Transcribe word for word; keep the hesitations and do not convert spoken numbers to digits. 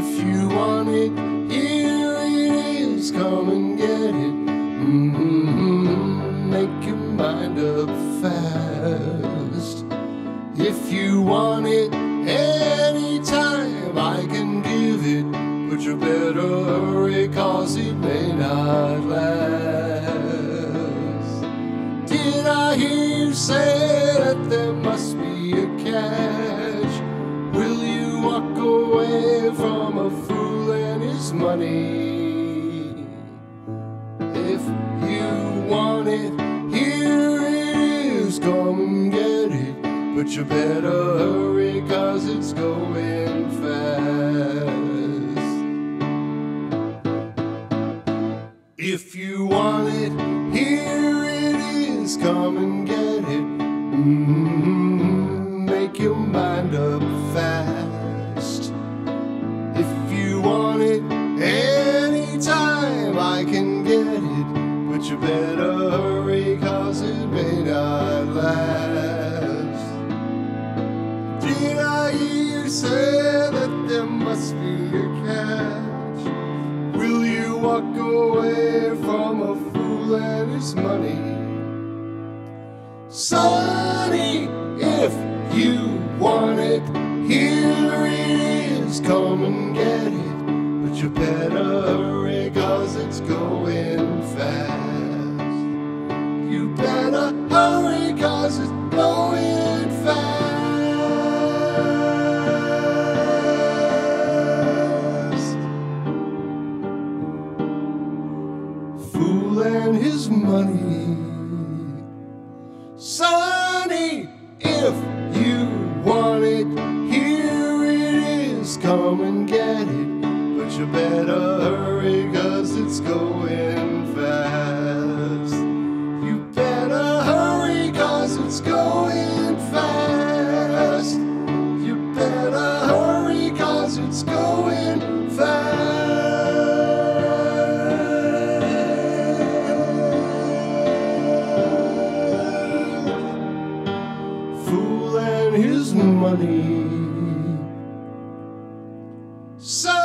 If you want it, here it is, come and get it. Mm-hmm. Make your mind up fast. If you want it anytime, I can give it, but you better hurry, cause it may not last. Did I hear you say that there must be a catch? Will you walk away from a fool and his money? If you want it, here it is, come and get it, but you better hurry, cause it's going fast. If you want it, here it is, come and get it. Mm-hmm. Make your mind up fast. If you want it anytime, I can get it, but you better hurry, cause it may not last. Did I hear you say that there must be a catch? Will you walk away from a fool and his money? Sonny, if you want it, here it is, come and get it, but you better hurry, cause it's going fast. You better hurry, cause it's going fast. Fool and his money. Sonny, if you want it, here it is, come and get it, but you better hurry, cause it's going fast. You better hurry, cause it's going fast. You better hurry, cause it's going fast. Fool and his money. So